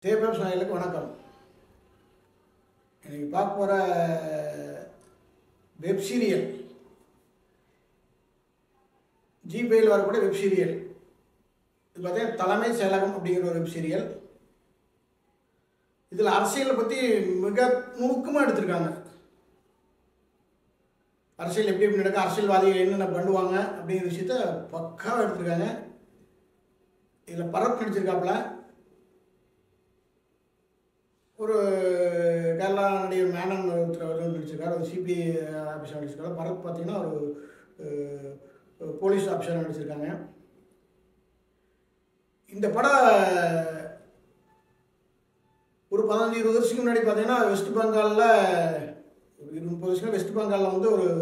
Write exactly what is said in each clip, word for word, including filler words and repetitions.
தேவப் சேனலுக்கு வணக்கம். இன்னைக்கு பார்க்க போகிற வெப் சீரியல் ஜிபேயில் வரக்கூடிய வெப் சீரியல் இது பார்த்தீங்கன்னா தலைமை செயலகம் அப்படிங்கிற ஒரு வெப் சீரியல். இதில் அரசியலை பற்றி மிக நுணுக்கமாக எடுத்திருக்காங்க. அரசியல் எப்படி எப்படி நடக்கும், அரசியல்வாதிகள் என்னென்ன பண்ணுவாங்க அப்படிங்கிற விஷயத்த பக்காவாக எடுத்திருக்காங்க. இதில் பரத் நடிச்சிருக்காப்புல, ஒரு கேரளா நடிகர் மேனன் ஒருத்தர் நடிச்சிருக்காரு, ஒரு சிபிஐ ஆஃபீஸர் நடிச்சிருக்காரு. பரத் பார்த்தீங்கன்னா ஒரு போலீஸ் ஆஃபீஸர் நடிச்சிருக்காங்க. இந்த படம் ஒரு பதினஞ்சு இருபது வருஷத்துக்கு முன்னாடி பார்த்தீங்கன்னா வெஸ்ட் பெங்காலில் ஒரு முப்பது வருஷம் வெஸ்ட் பெங்காலில் வந்து ஒரு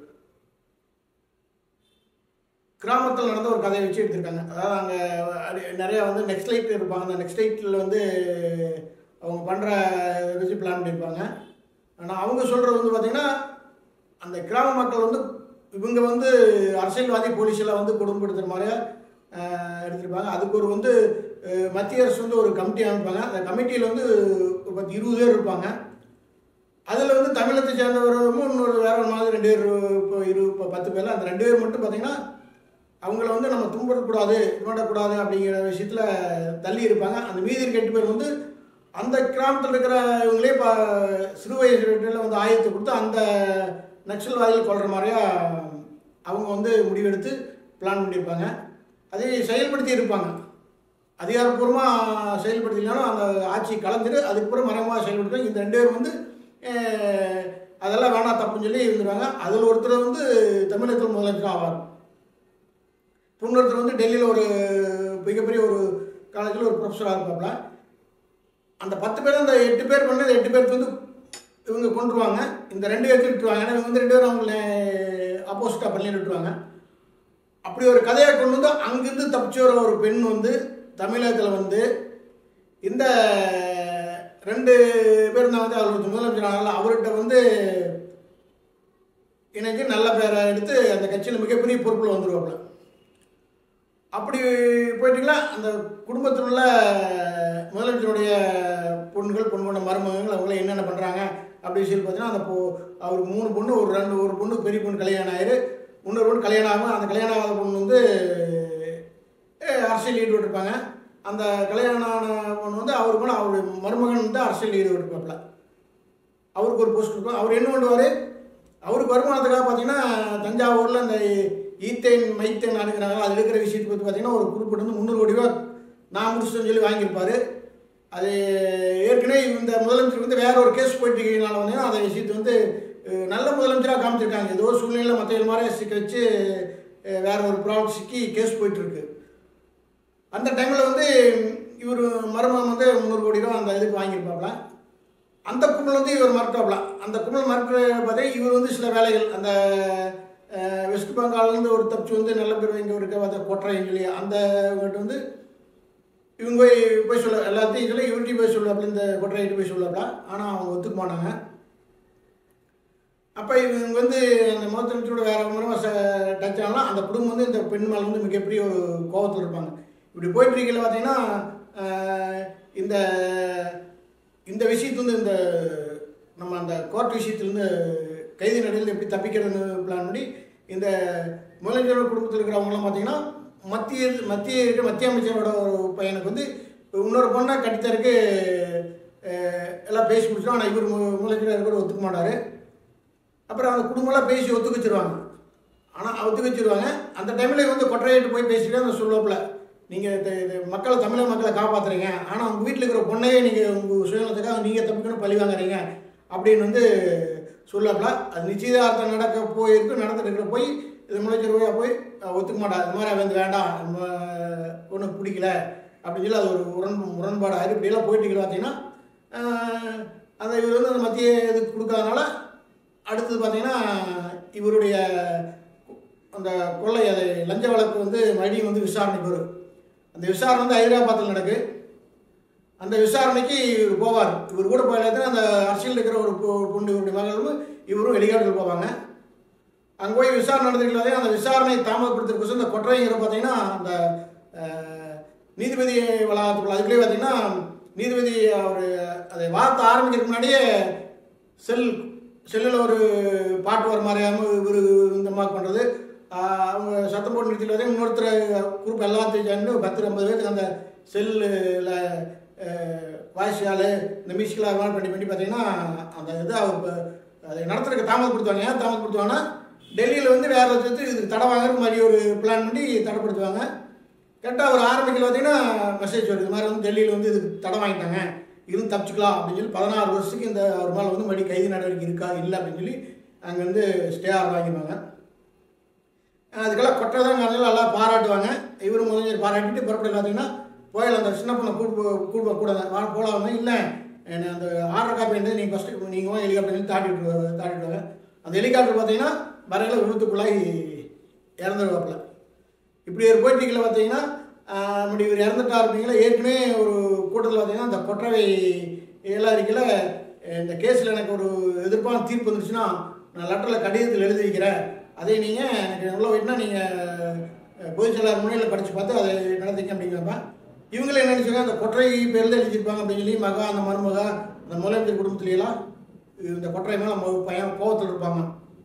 கிராமத்தில் நடந்த ஒரு கதையை வச்சு எடுத்திருக்காங்க. அதாவது அங்கே நிறையா வந்து நெக்ஸ்ட் லைட் இருப்பாங்க. அந்த நெக்ஸ்ட் லைட்டில் வந்து அவங்க பண்ணுற வச்சு பிளான் பண்ணியிருப்பாங்க. ஆனால் அவங்க சொல்கிறது வந்து பார்த்திங்கன்னா அந்த கிராம மக்கள் வந்து இவங்க வந்து அரசியல்வாதி போலீஸெல்லாம் வந்து கொடுமைப்படுத்துகிற மாதிரியா எடுத்திருப்பாங்க. அதுக்கு ஒரு வந்து மத்திய அரசு வந்து ஒரு கமிட்டி அமைப்பாங்க. அந்த கமிட்டியில் வந்து ஒரு பத்து இருபது பேர் இருப்பாங்க. அதில் வந்து தமிழகத்தை சேர்ந்தவரும் இன்னொரு வேற ஒரு மாதிரி ரெண்டு பேர் இப்போ இரு இப்போ பத்து பேரில் அந்த ரெண்டு பேர் மட்டும் பார்த்திங்கன்னா அவங்கள வந்து நம்ம துன்படக்கூடாது துன்படக்கூடாது அப்படிங்கிற விஷயத்தில் தள்ளி இருப்பாங்க. அந்த மீதி இருக்க எட்டு பேர் வந்து அந்த கிராமத்தில் இருக்கிற இவங்களே இப்போ சிறு வயசுல வந்து ஆயுதத்தை கொடுத்து அந்த நக்சல்வாதிகள் கொள்கிற மாதிரியா அவங்க வந்து முடிவெடுத்து பிளான் பண்ணியிருப்பாங்க. அதை செயல்படுத்தி இருப்பாங்க. அதிகாரப்பூர்வமாக செயல்படுத்தினாலும் அந்த ஆட்சி கலந்துட்டு அதுக்கப்புறம் மறைமுகமாக செயல்படுத்தி இந்த ரெண்டு பேரும் வந்து அதெல்லாம் வேணாம் தப்புன்னு சொல்லி இருந்துருவாங்க. அதில் ஒருத்தர் வந்து தமிழகத்தில் முதலமைச்சர் ஆவார். இன்னொருத்தர் வந்து டெல்லியில் ஒரு மிகப்பெரிய ஒரு காலேஜில் ஒரு ப்ரொஃபஸராக இருப்பாப்ல. அந்த பத்து பேர் அந்த எட்டு பேர் பண்ணது எட்டு பேருக்கு வந்து இவங்க கொண்டுருவாங்க. இந்த ரெண்டு பேருக்கு விட்டுருவாங்க. ஏன்னா இவங்க வந்து ரெண்டு பேரும் அவங்கள ஆப்போசிட்டாக பண்ணி விட்டுருவாங்க. அப்படி ஒரு கதையை கொண்டு வந்து அங்கிருந்து தப்பிச்சு வர ஒரு பெண் வந்து தமிழகத்தில் வந்து இந்த ரெண்டு பேர் தான் வந்து அவருக்கு முதலமைச்சர் ஆனால அவர்கிட்ட வந்து இணைஞ்சு நல்ல பேரை எடுத்து அந்த கட்சியில் மிகப்பெரிய பொறுப்பில் வந்துடுவாப்புல. அப்படி போயிட்டீங்களா அந்த குடும்பத்தில் உள்ள முதலமைச்சருடைய பொண்ணுகள் பொண்ணோட மருமகங்கள் அவங்கள என்னென்ன பண்ணுறாங்க அப்படின்னு சொல்லி பார்த்தீங்கன்னா அந்த பொ அவருக்கு மூணு பொண்ணு ஒரு ரெண்டு ஒரு பொண்ணு பெரிய பொண்ணு கல்யாணம் ஆயிரு, இன்னொரு பொண்ணு கல்யாணம் ஆகும். அந்த கல்யாணம் ஆகாத பொண்ணு வந்து அரசியல் ஈடுபட்டிருப்பாங்க. அந்த கல்யாணம் ஆன பொண்ணு வந்து அவரு கூட அவருடைய மருமகன் வந்து அரசியல் ஈடுபட்டிருப்பாப்புல. அவருக்கு ஒரு போஸ்ட் இருக்கும். அவர் என்ன பண்ணுவார், அவருக்கு வருமானத்துக்காக பார்த்தீங்கன்னா தஞ்சாவூரில் அந்த ஈத்தேன் மைத்தேன் அனுக்கிறாங்க. அது இருக்கிற விஷயத்தை பற்றி பார்த்தீங்கன்னா ஒரு குறிப்பிட்டு வந்து முந்நூறு கோடி ரூபா நான் முடிச்சுன்னு சொல்லி வாங்கியிருப்பார். அது ஏற்கனவே இந்த முதலமைச்சர் வந்து வேற ஒரு கேஸ் போயிட்டு இருக்கிறதுனால வந்தீங்கன்னா அந்த விஷயத்தை வந்து நல்ல முதலமைச்சராக காமிச்சிருக்காங்க. ஏதோ சூழ்நிலையில் மற்ற மாதிரி சிக்க வச்சு வேற ஒரு ப்ராப்ளம் சிக்கி கேஸ் போயிட்டுருக்கு. அந்த டைமில் வந்து இவர் மருமகன் வந்து முந்நூறு கோடி ரூபா அந்த இதுக்கு வாங்கியிருப்பாப்ல. அந்த கும்பல் வந்து இவர் மறுக்காப்ல. அந்த கும்பல் மறுக்கிற பார்த்தே இவர் வந்து சில வேலைகள் அந்த வெஸ்ட் பெங்கால்லேருந்து ஒரு தப்பிச்சு வந்து நல்ல பேர் இங்கே இருக்க பார்த்த கொட்டுறேன்னு சொல்லி அந்த இவங்ககிட்ட வந்து இவங்க போய் போய் சொல்ல எல்லாத்தையும் சொல்லி இவர்கிட்டையும் போய் சொல்லுவாப்புல, இந்த கொட்டுறையிட்டு போய் சொல்லுவாப்புல. ஆனால் அவங்க ஒத்துக்க மாட்டாங்க. அப்போ இவங்க வந்து அந்த முதலமைச்சரோட வேற மூலமாக ச டச் ஆகலாம். அந்த குடும்பம் வந்து இந்த பெண் மேலே வந்து மிகப்பெரிய ஒரு கோபத்தில் இருப்பாங்க. இப்படி போயிட்டு இருக்கல பார்த்தீங்கன்னா இந்த இந்த விஷயத்து வந்து இந்த நம்ம அந்த கோர்ட் விஷயத்துலேருந்து கைதி நடையில் எப்படி தப்பிக்கிறதுன்னு பிளான் பண்ணி இந்த முதலமைச்சரோட குடும்பத்தில் இருக்கிறவங்களாம் பார்த்தீங்கன்னா மத்திய மத்திய இருக்க மத்திய அமைச்சரோட ஒரு பையனுக்கு வந்து இன்னொரு பொண்ணை கட்டித்தருக்கு எல்லாம் பேசி முடிச்சிடும். ஆனால் இவர் முதலமைச்சராக இருக்கிற ஒத்துக்க மாட்டார். அப்புறம் அந்த குடும்பம்லாம் பேசி ஒத்துக்க வச்சுருவாங்க. ஆனால் ஒத்துக்க வச்சுருவாங்க. அந்த டைமில் வந்து கொற்றையிட்டு போய் பேசிட்டு அந்த சொல்லுவாப்பில், நீங்கள் மக்களை தமிழக மக்களை காப்பாற்றுறீங்க, ஆனால் உங்கள் வீட்டில் இருக்கிற பொண்ணையே நீங்கள் உங்கள் சுயநலத்துக்காக நீங்கள் தப்பிக்கணும் பழி வாங்குறீங்க அப்படின்னு வந்து சொல்லாப்ல. அது நிச்சயதார்த்தம் நடக்க போயிருக்கு. நடந்துட்டு இருக்கிற போய் இது முதலமைச்சர் போய் போய் ஒத்துக்க மாட்டார். இது மாதிரி வந்து வேண்டாம், நம்ம ஒன்றும் பிடிக்கல அப்படின்னு சொல்லி அது ஒரு முரண் முரண்பாடு ஆயிரு. இப்படியெல்லாம் போயிட்டு பார்த்தீங்கன்னா அந்த இவர் வந்து அந்த மத்திய இதுக்கு கொடுக்காதனால அடுத்தது பார்த்தீங்கன்னா இவருடைய அந்த கொள்ளை அதை லஞ்ச வழக்கு வந்து மறுபடியும் வந்து விசாரணைக்கு வரும். அந்த விசாரணை வந்து ஹைதராபாத்தில் நடக்கு. அந்த விசாரணைக்கு இவர் போவார். இவர் கூட போயில அந்த அரசியல் இருக்கிற ஒரு பொண்ணு இவருடைய மகளும் இவரும் வெளிநாட்டில் போவாங்க. அங்கே போய் விசாரணை நடந்துக்கலாதே அந்த விசாரணை தாமதப்படுத்துறதுக்கு இந்த கொற்றைங்கிற பார்த்தீங்கன்னா அந்த நீதிபதி வளாகத்துக்குள்ள அதுக்குள்ளே பார்த்தீங்கன்னா நீதிபதி அவர் அதை வார்த்தை ஆரம்பிக்கிறதுக்கு முன்னாடியே செல் செல்லில் ஒரு பாட்டு வர மாதிரியாமல் இவர் இந்த மாதிரி பண்ணுறது, அவங்க சத்தம் போட்டு நிறுத்திட்டு வந்து இன்னொருத்தர் குரூப் எல்லாத்தையும் சேர்ந்து பத்து ஐம்பது பேருக்கு அந்த செல்லில் வாய்ஸால் இந்த மியூசிக்கலாக மாதிரி பண்ணி பண்ணி பார்த்தீங்கன்னா அந்த இது அவர் அதை நடத்துறதுக்கு தாமதப்படுத்துவாங்க. ஏன் தாமதப்படுத்துவாங்கன்னா டெல்லியில் வந்து வேறு ஒருத்தர் இதுக்கு தடை வாங்குற மாதிரி ஒரு பிளான் பண்ணி தடைப்படுத்துவாங்க. கரெக்டாக ஒரு ஆரம்பிக்கல பார்த்தீங்கன்னா மெசேஜ் வருது, இது மாதிரி வந்து டெல்லியில் வந்து இதுக்கு தடை வாங்கிட்டாங்க, இருந்து தப்பிச்சுக்கலாம் அப்படின்னு சொல்லி பதினாறு வருஷத்துக்கு இந்த அவர் மேலே வந்து மறுபடி கைது நடவடிக்கை இருக்கா இல்லை அப்படின்னு சொல்லி அங்கே வந்து ஸ்டே ஆர்டர் வாங்கிடுவாங்க. அதுக்கெல்லாம் கொட்டை தான் காலையில் எல்லாம் பாராட்டுவாங்க. இவரும் முதலமைச்சர் பாராட்டிட்டு புறப்பட பார்த்தீங்கன்னா போயில அந்த சின்ன பொண்ணை கூட்டு கூட்டு கூட வா போகலாமே இல்லை அந்த ஆர்டர் காப்பி வந்து நீங்கள் ஃபஸ்ட்டு நீங்கள் ஹெலிகாப்டர் தாட்டி விட்டு தாட்டிவிடுவாங்க. அந்த ஹெலிகாப்டர் பார்த்தீங்கன்னா வரையில் விபத்துக்குள்ளாகி இறந்துருவாப்பில். இப்படி ஒரு போயிட்டிக்கில் பார்த்தீங்கன்னா அப்படி இவர் இறந்துட்டா இருப்பீங்களா. ஏற்கனவே ஒரு கூட்டத்தில் பார்த்தீங்கன்னா அந்த கொற்றவை எல்லாம் இருக்கையில் இந்த கேஸில் எனக்கு ஒரு எதிர்ப்பான தீர்ப்பு வந்துருச்சுன்னா நான் லெட்டரில் கடிதத்தில் எழுதி வைக்கிறேன், அதை நீங்கள் எனக்கு எவ்வளோ வெயிட்னா நீங்கள் பொதுச் செயலாளர் முன்னிலையில் படித்து பார்த்து அதை நடத்திக்க அப்படிங்கிறப்ப இவங்களே என்ன நினச்சிருக்காங்க அந்த கொற்றை பேரில் தான் எழுதியிருப்பாங்க அப்படின்னு சொல்லி மகா அந்த மருமகா அந்த முதலமைச்சர் குடும்பத்துலையெல்லாம் இந்த கொற்றை மேலே பையன் கோபத்தில் இருப்பாங்க.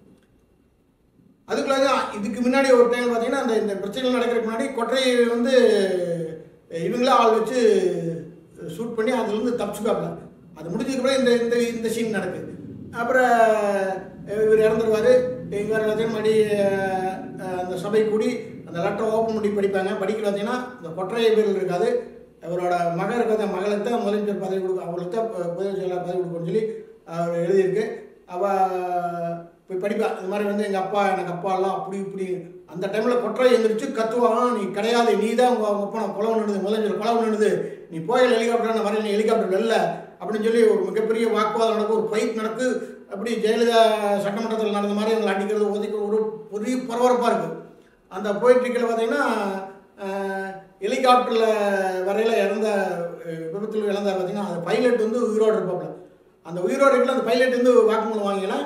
அதுக்குள்ள இதுக்கு முன்னாடி ஒரு டைம் பார்த்தீங்கன்னா அந்த இந்த பிரச்சனைகள் நடக்கிறதுக்கு முன்னாடி கொற்றையை வந்து இவங்களே ஆள் வச்சு ஷூட் பண்ணி அதுலேருந்து தப்பிச்சுக்காப்புல. அது முடிஞ்சதுக்கப்புறம் இந்த இந்த இந்த சீன் நடக்குது. அப்புறம் இவர் இறந்துருவார். இங்கே பார்த்தீங்கன்னா மறுபடி அந்த சபை கூடி அந்த லெட்டரை ஓப்பன் பண்ணி படிப்பாங்க. படிக்க பார்த்தீங்கன்னா இந்த கொற்றைய பேரில் இருக்காது, அவரோட மக இருக்கிற மகளுக்கு தான் முதலமைச்சர் பதவி கொடுக்கும், அவங்களுக்கு தான் பொதுச் செயலாளர் பதவி கொடுக்கும்னு சொல்லி அவர் எழுதியிருக்கு. அவள் போய் படிப்பா, இது மாதிரி வந்து எங்கள் அப்பா எனக்கு அப்பா எல்லாம் அப்படி இப்படி. அந்த டைமில் கொற்றை எழுந்திரிச்சு கத்துவாங்க, நீ கிடையாது, நீ தான் உங்கள் அவங்க அப்பா நான் கொலை பண்ணுது, முதலமைச்சர் கொலை பண்ணுது, நீ போய் ஹெலிகாப்டர் வரையில் நீ ஹெலிகாப்டர் வெளில அப்படின்னு சொல்லி ஒரு மிகப்பெரிய வாக்குவாதம் நடக்கும், ஒரு ஃபைட் நடக்கு. அப்படி ஜெயலலிதா சட்டமன்றத்தில் நடந்த மாதிரி அவங்களை அடிக்கிறது ஒதுக்கிறது ஒரு பெரிய பரபரப்பாக இருக்குது. அந்த போயிட்ரிக்கில் பார்த்தீங்கன்னா ஹெலிகாப்டரில் வரையில் இறந்த விபத்தில் இழந்தார் பார்த்தீங்கன்னா அந்த பைலட் வந்து உயிரோடு இருப்பாப்புல. அந்த உயிரோடு இருக்கல அந்த பைலட் வந்து வாக்குமூலம் வாங்கிக்கலாம்.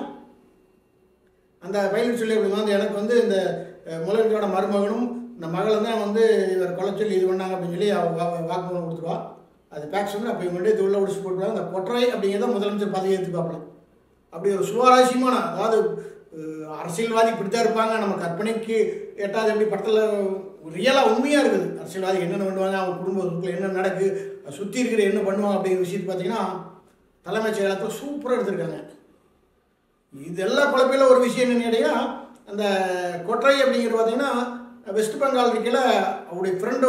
அந்த பைலட் சொல்லி அப்படி வந்து எனக்கு வந்து இந்த முதலமைச்சரோட மருமகனும் இந்த மகளும் தான் வந்து இவர் கொலை சொல்லி இது பண்ணாங்க அப்படின்னு சொல்லி அவ வாக்குமூலம் கொடுத்துருவா. அது பேக்ஸ் வந்து அப்போ இவங்கள்டே தொழில் ஒடிச்சு போட்டுருவாங்க. அந்த கொற்றை அப்படிங்கிறத முதலமைச்சர் பதவி ஏற்றுப்பாப்புல. அப்படி ஒரு சுவாரஸ்யமான, அதாவது அரசியல்வாதி இப்படித்தான் இருப்பாங்க, நம்ம கற்பனைக்கு எட்டாவது எப்படி படத்தில் ரியலாக உண்மையாக இருக்குது. அரசியல்வாதி என்னென்ன பண்ணுவாங்க, அவங்க குடும்பத்துக்குள்ள என்ன நடக்கு, சுற்றி இருக்கிற என்ன பண்ணுவாங்க அப்படிங்கிற விஷயத்தை பார்த்தீங்கன்னா தலைமைச் செயலகத்தில் சூப்பராக எடுத்திருக்காங்க. இதெல்லாம் குழப்பையில் ஒரு விஷயம் என்னன்னு கேட்டீங்கன்னா அந்த கொற்றை அப்படிங்கிறது பார்த்தீங்கன்னா வெஸ்ட் பெங்கால் இருக்கையில் அவருடைய ஃப்ரெண்டு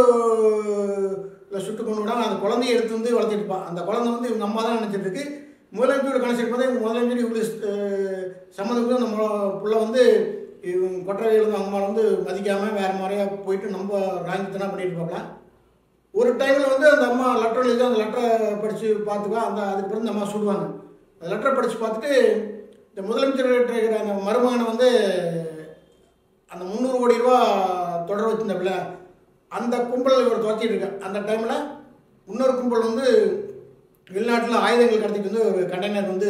சுட்டு கொண்டு விடாமல் அந்த குழந்தைய எடுத்து வந்து வளர்த்துட்டு இருப்பான். அந்த குழந்தை வந்து இவங்க அம்மா தான் நினச்சிட்டு இருக்கு. முதலமைச்சரோட கணக்கு பார்த்தா இவங்க முதலமைச்சர் இவங்க சம்மந்தப்பட்டு அந்த பிள்ளை வந்து இவங்க கொற்றவையில் வந்து அம்மா வந்து மதிக்காமல் வேறு மாதிரியாக போயிட்டு நம்ம ராங்கித்தனா பண்ணிட்டு பார்க்கலாம். ஒரு டைமில் வந்து அந்த அம்மா லெட்டர் எழுதி அந்த லெட்டரை படித்து பார்த்துக்குவா. அந்த அதுக்கு பிறகு அந்த அம்மா சுடுவாங்க. அந்த லெட்டரை படித்து பார்த்துட்டு இந்த முதலமைச்சர் இருக்கிற அந்த மருமகனை வந்து அந்த முந்நூறு கோடி ரூபா தொடர வச்சிருந்தப்பில்ல அந்த கும்பல் இவர் துவச்சிட்டு இருக்க. அந்த டைமில் இன்னொரு கும்பல் வந்து வெளிநாட்டில் ஆயுதங்கள் கடத்திட்டு வந்து ஒரு கண்டெய்னர் வந்து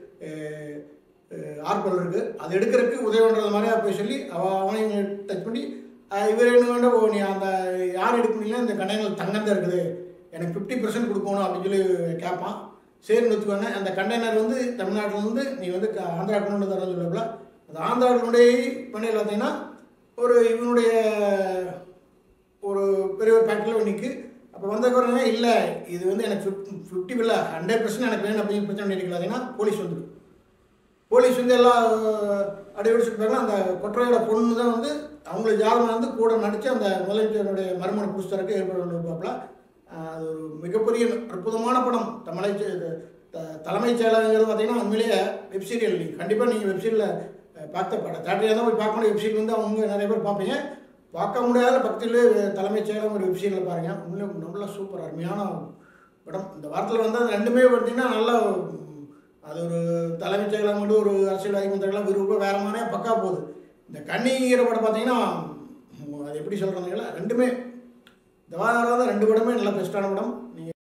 ஆர்பல் இருக்குது, அது எடுக்கிறதுக்கு உதவி பண்ணுறது மாதிரியா போய் சொல்லி அவள் அவனை டச் பண்ணி இவர் என்ன வேண்டாம், ஓ நீ அந்த யார் எடுக்க முடியல, இந்த கண்டெய்னர் தங்கம் தான் இருக்குது, எனக்கு ஃபிஃப்டி பர்சன்ட் கொடுக்கணும் அப்படின்னு சொல்லி கேட்பான். சரின்னு வச்சுக்கோங்க. அந்த கண்டெய்னர் வந்து தமிழ்நாட்டிலேருந்து நீ வந்து ஆந்திரா கொண்டு தர சொல்லப்பல அந்த ஆந்திராவுடைய பண்ணையில் பார்த்தீங்கன்னா ஒரு இவனுடைய ஒரு பெரிய ஒரு ஃபேக்ட்ரியில் நிற்கு. அப்போ வந்தவங்க இல்லை இது வந்து எனக்கு ஃபிஃப்டி ஃபிஃப்டி இல்லை ஹண்ட்ரட் பர்சன்ட் எனக்கு வேணும் அப்படின்னு பிரச்சனை பண்ணிட்டு பார்த்தீங்கன்னா போலீஸ் வந்துடும். போலீஸ் வந்து எல்லாம் அடிவடிச்சுட்டு அந்த கொற்றையோட பொண்ணு தான் வந்து அவங்களுக்கு ஜாதகம் வந்து கூட நடித்து அந்த முதலமைச்சருடைய மறுமண புஸ்தகத்துக்கு ஏற்பாடு இருப்பாப்புல. அது ஒரு மிகப்பெரிய அற்புதமான படம். தமிழை தலைமைச் செயலகங்கிறது பார்த்தீங்கன்னா உண்மையிலேயே வெப்சீரியல் நீங்கள் கண்டிப்பாக நீங்கள் வெப்சீரியலில் பார்த்த படம் தேட்டரில் தான் போய் பார்க்க முடியும். வெப்சீரியல் வந்து அவங்க நிறைய பேர் பார்ப்பீங்க, பார்க்க முடியாத பக்கத்தில் தலைமைச் செயலகம் ஒரு வெப்சீரியலில் பாருங்கள். உண்மையிலே நல்லா சூப்பர் அருமையான படம். இந்த வாரத்தில் வந்து அது ரெண்டுமே பார்த்தீங்கன்னா நல்லா அது ஒரு தலைமைச் செயலகம் வந்து ஒரு அரசியல்வாதி மந்திரங்களாம் விரும்ப வேறு மாதிரியாக பக்கா போகுது. இந்த கன்னிங்கிற படம் பார்த்தீங்கன்னா அது எப்படி சொல்கிறாங்களா ரெண்டுமே இந்த வாரம் ரெண்டு படமே நல்லா பெஸ்ட்டான படம். நீங்கள்